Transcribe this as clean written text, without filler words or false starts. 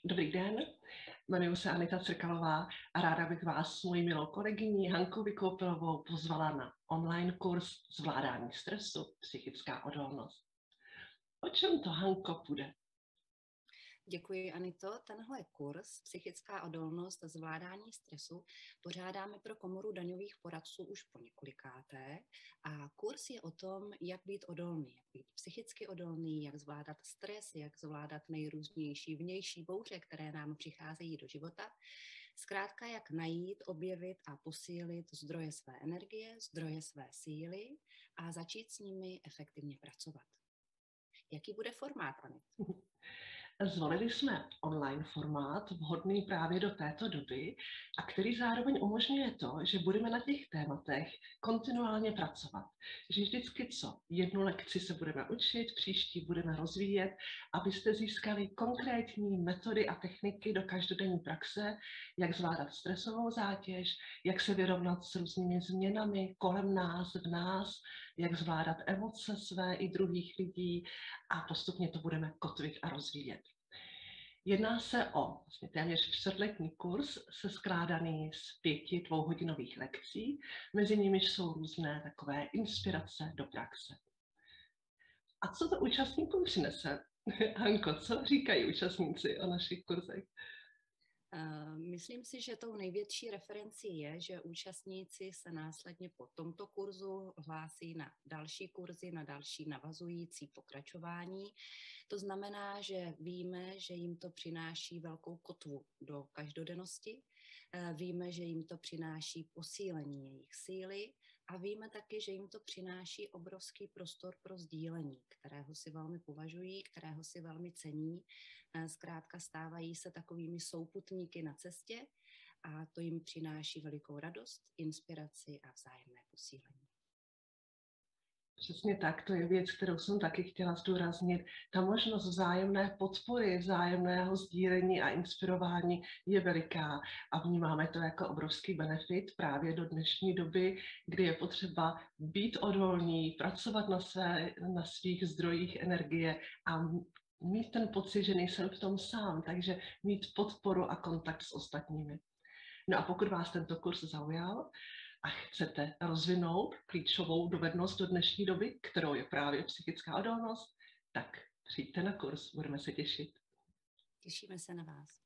Dobrý den, jmenuji se Anita Crkalová a ráda bych vás s mojí milou kolegyní Hankou Vykoupilovou pozvala na online kurz Zvládání stresu, psychická odolnost. O čem to, Hanko, půjde? Děkuji, Anito. Tenhle kurz Psychická odolnost a zvládání stresu pořádáme pro Komoru daňových poradců už po několikáté a kurz je o tom, jak být odolný, jak být psychicky odolný, jak zvládat stres, jak zvládat nejrůznější vnější bouře, které nám přicházejí do života. Zkrátka, jak najít, objevit a posílit zdroje své energie, zdroje své síly a začít s nimi efektivně pracovat. Jaký bude formát, Anit? Zvolili jsme online formát, vhodný právě do této doby a který zároveň umožňuje to, že budeme na těch tématech kontinuálně pracovat. Že vždycky jednu lekci se budeme učit, příští budeme rozvíjet, abyste získali konkrétní metody a techniky do každodenní praxe, jak zvládat stresovou zátěž, jak se vyrovnat s různými změnami kolem nás, v nás, jak zvládat emoce své i druhých lidí a postupně to budeme kotvit a rozvíjet. Jedná se o vlastně téměř čtvrtletní kurz skládaný z 5 dvouhodinových lekcí, mezi nimiž jsou různé takové inspirace do praxe. A co to účastníkům přinese? Hanko, co říkají účastníci o našich kurzech? Myslím si, že tou největší referencí je, že účastníci se následně po tomto kurzu hlásí na další kurzy, na další navazující pokračování. To znamená, že víme, že jim to přináší velkou kotvu do každodennosti, víme, že jim to přináší posílení jejich síly a víme taky, že jim to přináší obrovský prostor pro sdílení, kterého si velmi považují, kterého si velmi cení. Zkrátka stávají se takovými souputníky na cestě a to jim přináší velikou radost, inspiraci a vzájemné posílení. Přesně tak, to je věc, kterou jsem taky chtěla zdůraznit. Ta možnost vzájemné podpory, vzájemného sdílení a inspirování je veliká a vnímáme to jako obrovský benefit právě do dnešní doby, kdy je potřeba být odolný, pracovat na svých zdrojích energie a mít ten pocit, že nejsem v tom sám, takže mít podporu a kontakt s ostatními. No a pokud vás tento kurz zaujal a chcete rozvinout klíčovou dovednost do dnešní doby, kterou je právě psychická odolnost, tak přijďte na kurz, budeme se těšit. Těšíme se na vás.